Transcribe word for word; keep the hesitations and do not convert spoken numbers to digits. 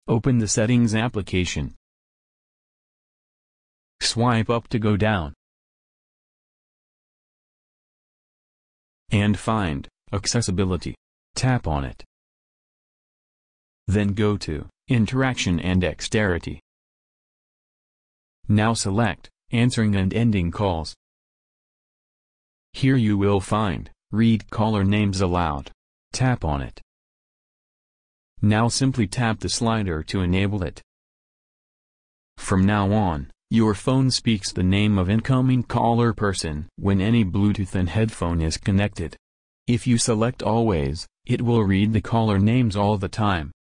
Open the Settings application. Swipe up to go down. And find Accessibility. Tap on it. Then go to Interaction and Dexterity. Now select Answering and Ending Calls. Here you will find Read Caller Names Aloud. Tap on it. Now simply tap the slider to enable it. From now on, your phone speaks the name of incoming caller person when any Bluetooth and headphone is connected. If you select Always, it will read the caller names all the time.